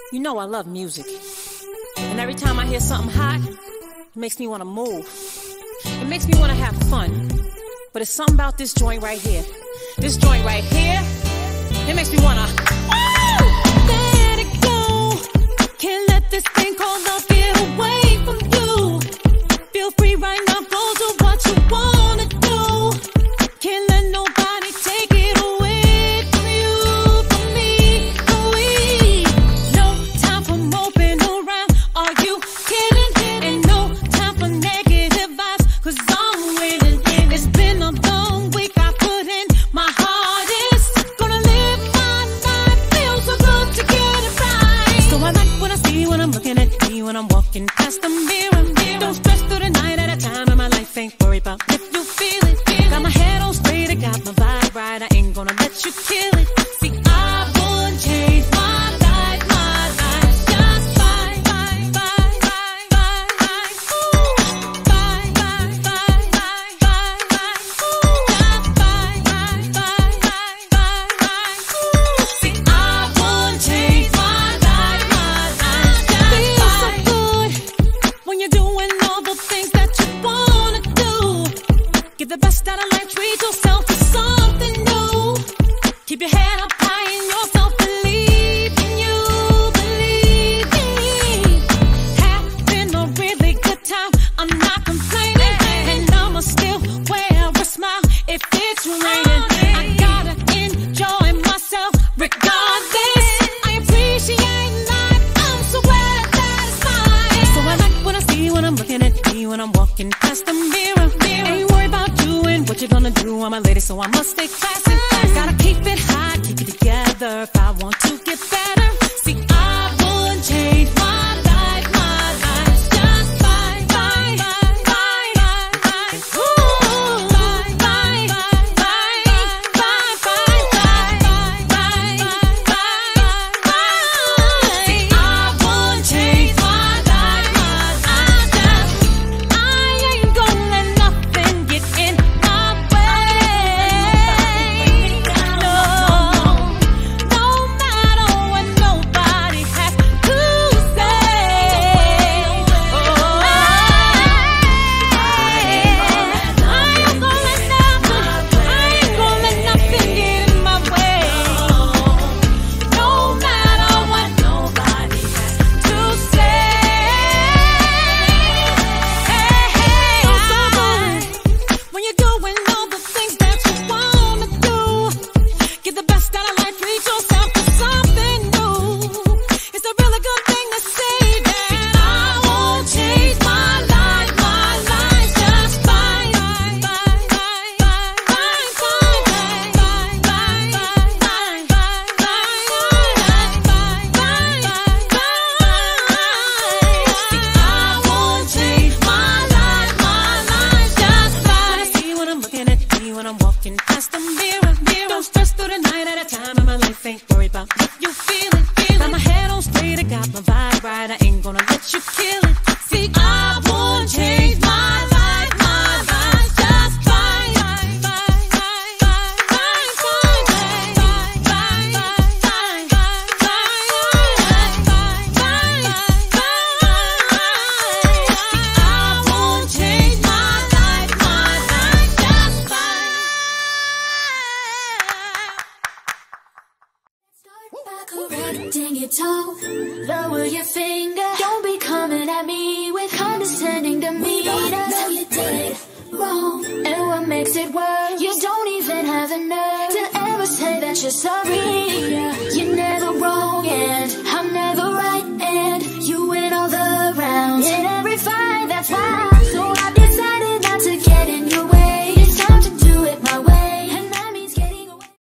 You know I love music. And every time I hear something hot, it makes me want to move. It makes me want to have fun. But it's something about this joint right here. This joint right here, it makes me want to... Let it go. Can't let this thing called love get away from you. Feel free right now, go do what you want to do. Can't let nobody take it away from you, from me, from we. No time for moping around, are you kidding? And no time for negative vibes, cause I'm winning. It's been a long week, I put in my hardest. Gonna live my life, feels so good to get it right. So I like what I see when I'm looking at me, when I'm walking past the mirror. Don't stress through the night at a time, and my life ain't worried about if you feel it. Got my head on straight, I got my vibe right, I ain't gonna let you kill it. See, I wouldn't change my life just fine, fine, fine, fine, fine, fine, ooh, fine, fine, fine, fine, fine, fine, ooh, just fine, fine, fine, fine, fine, fine, ooh. See, I wouldn't change my life just fine. Feels so good when you're doing all the things that you wanna do. Get the best out of life, treat yourself to something new. Keep your head up high in yourself, believe in you, believe in me. Having a really good time, I'm not complaining. And I'ma still wear a smile if it's raining. I gotta enjoy myself regardless. I appreciate life, I'm so glad that it's mine. So I like what I see when I'm looking at me, when I'm walking past the mirror. Ain't worried about you and what you're gonna do. I'm a lady, so I must stay classy. Gotta keep it high, keep it together if I want to get better. See, I wouldn't change my life just fine, fine, fine, fine, fine, ooh, fine, fine, fine, fine, fine, fine, fine, fine, fine, fine. See, I wouldn't change my life I ain't gonna let nothing get in my way. No matter what nobody has to say. Oh, I ain't gonna let nothing get in my way. No matter what nobody has to say. When you're doing all the things that you wanna do, get the best out of life, treat yourself to something new. It's a really good thing to say that I won't change my life just fine, fine, fine, fine, fine, fine, fine, fine, fine, fine, fine, I won't change my life just fine. I see when I'm looking at me, when I'm walking past the mirror. Don't stress through the night at a time, and my life ain't worried about if you feel it. Got my head on straight, I got my vibe right, I ain't gonna let you kill it. See, I won't change my life just fine, fine, fine, fine, fine, fine, fine, fine, fine, fine, See, I won't change my life just fine. Start by correcting your tone. Lower your finger. Don't be coming at me with condescending demeanor. Know you did it wrong, and what makes it worse, you don't even have the nerve to ever say that you're sorry.